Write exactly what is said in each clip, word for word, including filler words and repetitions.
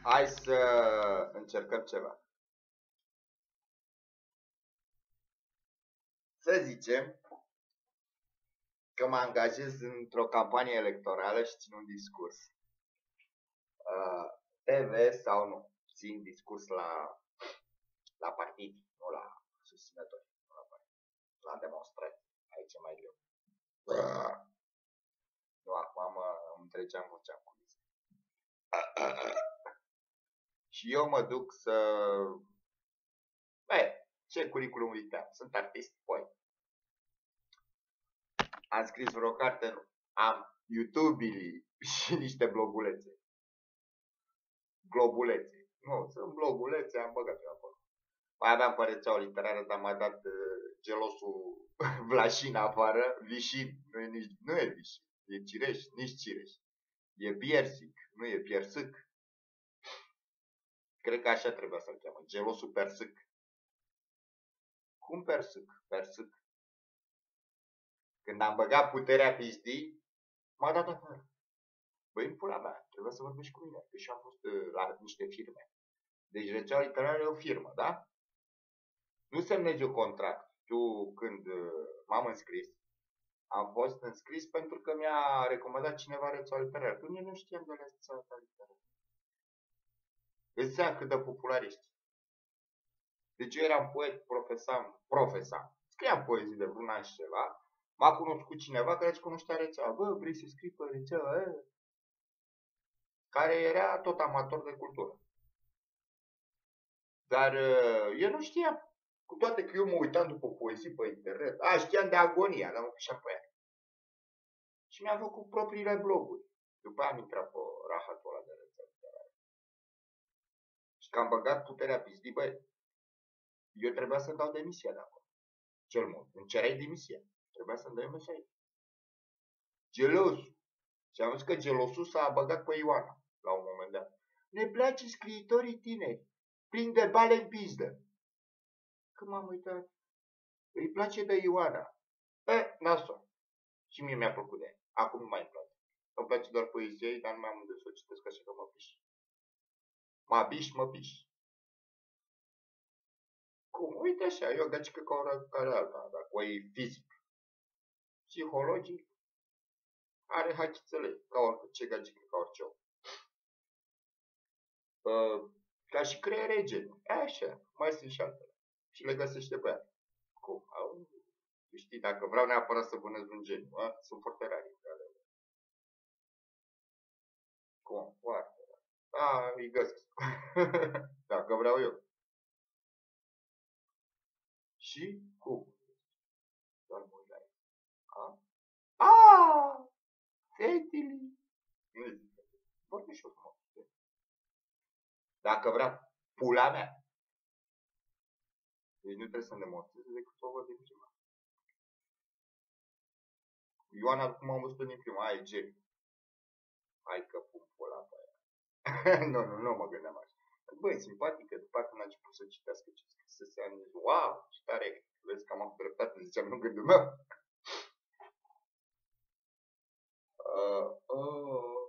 Hai să încercăm ceva. Să zicem că mă angajez într-o campanie electorală și țin un discurs. Uh, T V sau nu. Țin discurs la, la partid, nu la susținători, nu la partid. La demonstrații. Aici e mai greu. Uh. Nu, acum mă, îmi treceam vocea cu Și eu mă duc să... Băi, ce curriculum vitae? Sunt artist, poet. Am scris vreo carte, nu. Am YouTube-ii și niște blogulețe. Globulețe. Nu, sunt blogulețe, am băgat eu acolo. Mai aveam pe rețeaua literară, dar m-a dat uh, gelosul Vlașin afară. Vișin, nu e, nici, nu e Vișin. E Cireș, nici Cireș. E Piersic, nu e Piersâc. Cred că așa trebuia să-l cheamă. Gelosul Persâc. Cum Persâc? Persâc. Când am băgat puterea pizdii, m-a dat afară. Băi, în pula mea, trebuie să vorbești cu mine. Că și am fost uh, la niște firme. Deci rețeaua literară e o firmă, da? Nu semnezi eu contract. Tu, când uh, m-am înscris, am fost înscris pentru că mi-a recomandat cineva rețeaua literară. Până nu știam de rețeaua literară. Îți seama cât de popular ești. Deci eu eram poet, profesam, profesam. Scriam poezii de vreun an și ceva. M-a cunoscut cineva care îți cunoștea rețeaua. Bă, vrei să scrii pe rețeaua aia? Care era tot amator de cultură. Dar uh, eu nu știam. Cu toate că eu mă uitam după poezii pe internet. A, știam de Agonia, dar mă pișeam pe ea. Și mi-am făcut propriile bloguri. După aia am intrat pe rahatul ăla de rețeaua. Și că am băgat puterea pizdii, băi, eu trebuia să-mi dau demisia de acolo. Cel mult. Îmi cereai demisia. Trebuia să-mi dau demisia aici. Gelosul. Și am văzut că gelosul s-a băgat pe Ioana la un moment dat. Ne place scriitorii tineri. Plin de bale în pizdă. Când m-am uitat, îi place de Ioana. E, nasol. Și mie mi-a plăcut de ea. Acum nu mai îmi place. Îmi place doar poezia ei, dar nu mai am unde să o citesc așa că mă piși. Mă biș, mă biș. Cum? Uite așa, eu gagică ca o care alta, dacă o e fizic. Psihologic, are hachițele, ca orice gagică, ca orice om. Uh, ca și creiere genul. E așa, mai sunt și altele. Și le găsește pe ea. Cum? Au, știi, dacă vreau neapărat să vânez un geniu, a? Sunt foarte rari. Cum? Foarte rari. A, îi găsesc. Dacă vreau eu. Și cum? Doar mă uit la el. A? Aaaa! Fetele! Nu zic. Vorbe și eu frumos. Dacă vrea pula mea. Deci nu trebuie să-mi demonstreze decât să o văd din prima. Ioana, cum am văzut din prima, aia e geniu. Hai că pun pula pe aia. Nu, nu, nu mă gândeam așa. Băi, simpatică, după aceea când a început să citească ce scrisese, am zis, wow, ce tare, vezi că am avut dreptate, ziceam, nu gândul meu. Uh, uh.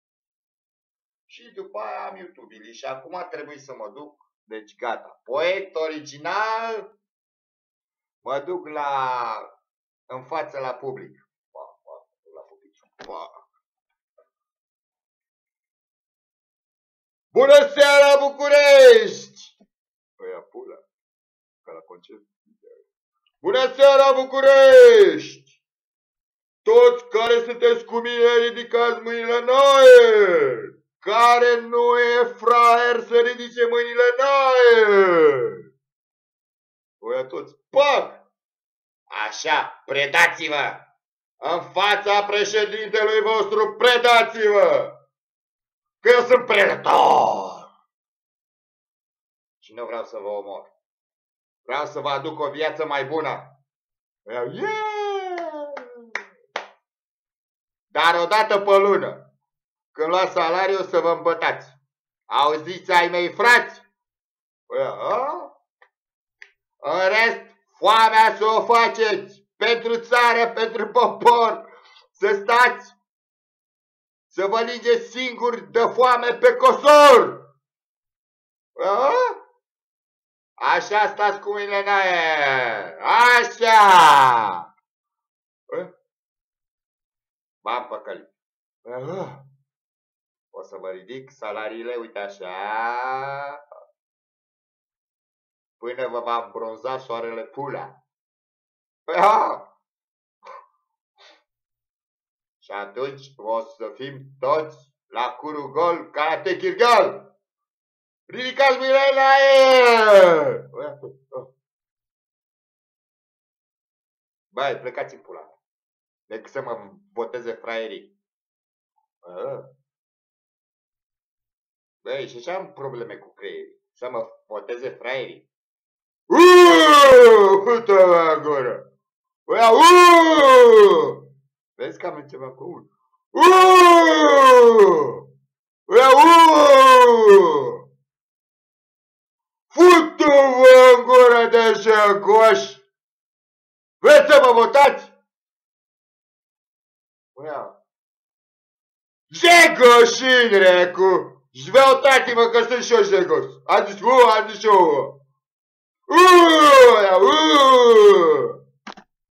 Și după aia am YouTube-ul și acum trebuie să mă duc, deci gata, poet original, mă duc la, în față la public. Pa, pa, la public. Pa. Bună seara, București! Păi, pula, ca la concert. Bună seara, București! Toți care sunteți cu mine, ridicați mâinile în aer! Care nu e fraier să ridice mâinile în aer! Voi toți, pac! Așa, predați-vă! În fața președintelui vostru, predați-vă! Că eu sunt predator! Și nu vreau să vă omor. Vreau să vă aduc o viață mai bună. Yeah! Dar odată pe lună, când luați salariul, să vă îmbătați. Auziți, ai mei frați? În rest, foamea să o faceți pentru țară, pentru popor. Să stați, să vă lingeți singuri de foame pe cosor. A? Așa stați cu mâinile în aer! Așa! M-am păcălit. O să vă ridic salariile, uite așa, până vă va bronza soarele pula. Și atunci o să fim toți la curul gol, Karate Kid Girl! Ridicați mâinile în aer! Băi, plecați în pula mea. Decât să mă boteze fraierii. Băi, și așa am probleme cu creierii. Să mă boteze fraierii. Uuuu! Uite-o la gură! Uuuu! Vezi că am ceva cu ul. Uuuu! Uuuu! Futu-vă în gură de jegoși! Vreți să mă votați? Jegoșin, recu! Žveltați-mă că sunt și eu jegos! A zis, u, a zis și eu! Uuuu! Uuuu!